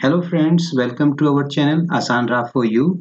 Hello friends, welcome to our channel Asan Ra for you.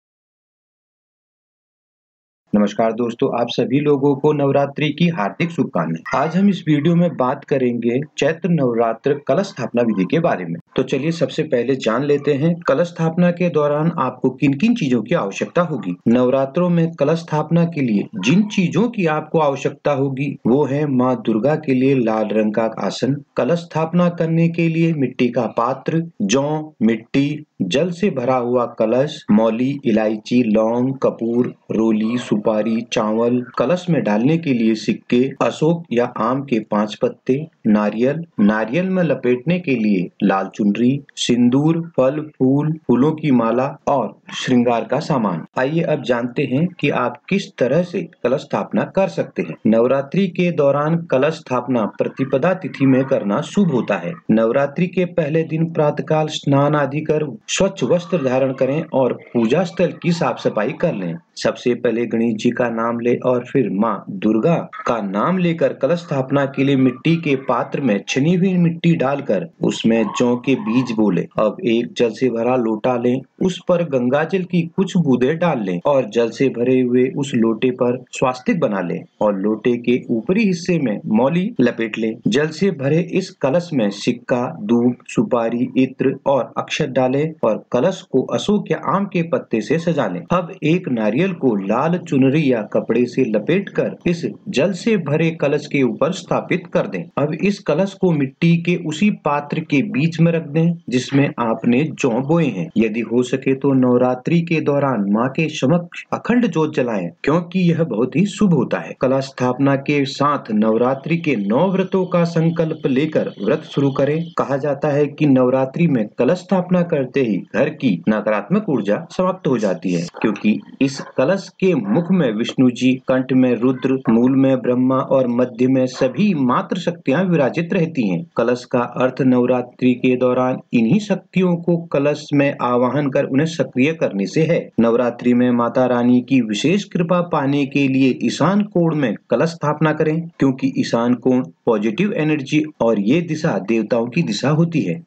नमस्कार दोस्तों, आप सभी लोगों को नवरात्रि की हार्दिक शुभकामनाएं। आज हम इस वीडियो में बात करेंगे चैत्र नवरात्र कलश स्थापना विधि के बारे में। तो चलिए सबसे पहले जान लेते हैं कलश स्थापना के दौरान आपको किन किन चीजों की आवश्यकता होगी। नवरात्रों में कलश स्थापना के लिए जिन चीजों की आपको आवश्यकता होगी वो है माँ दुर्गा के लिए लाल रंग का आसन, कलश स्थापना करने के लिए मिट्टी का पात्र, जौ, मिट्टी, जल से भरा हुआ कलश, मौली, इलायची, लौंग, कपूर, रोली, सुपारी, चावल, कलश में डालने के लिए सिक्के, अशोक या आम के 5 पत्ते, नारियल, नारियल में लपेटने के लिए लाल चुनरी, सिंदूर, फल, फूल, फूलों की माला और श्रृंगार का सामान। आइए अब जानते हैं कि आप किस तरह से कलश स्थापना कर सकते हैं। नवरात्रि के दौरान कलश स्थापना प्रतिपदा तिथि में करना शुभ होता है। नवरात्रि के पहले दिन प्रातःकाल स्नान आदि कर स्वच्छ वस्त्र धारण करें और पूजा स्थल की साफ सफाई कर लें। सबसे पहले गणेश जी का नाम ले और फिर माँ दुर्गा का नाम लेकर कलश स्थापना के लिए मिट्टी के पात्र में छनी हुई मिट्टी डालकर उसमें जौ के बीज बोले। अब एक जल से भरा लोटा लें, उस पर गंगा जल की कुछ बूंदें डाल लें और जल से भरे हुए उस लोटे पर स्वास्तिक बना लें और लोटे के ऊपरी हिस्से में मौली लपेट लें। जल से भरे इस कलश में सिक्का, धूप, सुपारी, इत्र और अक्षत डालें और कलश को अशोक या आम के पत्ते से सजा लें। अब एक नारियल को लाल चुनरी या कपड़े से लपेटकर इस जल से भरे कलश के ऊपर स्थापित कर दें। अब इस कलश को मिट्टी के उसी पात्र के बीच में रख दें जिसमें आपने जौ बोए हैं। यदि हो सके तो नवरात्रि के दौरान माँ के समक्ष अखंड ज्योत जलाएं, क्योंकि यह बहुत ही शुभ होता है। कलश स्थापना के साथ नवरात्रि के 9 व्रतों का संकल्प लेकर व्रत शुरू करें। कहा जाता है कि नवरात्रि में कलश स्थापना करते ही घर की नकारात्मक ऊर्जा समाप्त हो जाती है, क्योंकि इस कलश के मुख में विष्णु जी, कंठ में रुद्र, मूल में ब्रह्मा और मध्य में सभी मात्र शक्तियां विराजित रहती हैं। कलश का अर्थ नवरात्रि के दौरान इन्हीं शक्तियों को कलश में आवाहन कर उन्हें सक्रिय करने से है। नवरात्रि में माता रानी की विशेष कृपा पाने के लिए ईशान कोण में कलश स्थापना करें, क्योंकि ईशान कोण पॉजिटिव एनर्जी और ये दिशा देवताओं की दिशा होती है।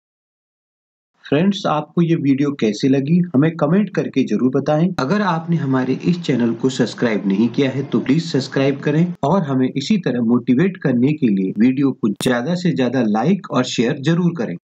फ्रेंड्स, आपको ये वीडियो कैसी लगी हमें कमेंट करके जरूर बताएं। अगर आपने हमारे इस चैनल को सब्सक्राइब नहीं किया है तो प्लीज सब्सक्राइब करें और हमें इसी तरह मोटिवेट करने के लिए वीडियो को ज्यादा से ज्यादा लाइक और शेयर जरूर करें।